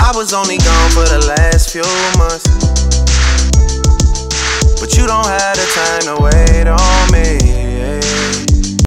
I was only gone for the last few months, but you don't have the time to wait on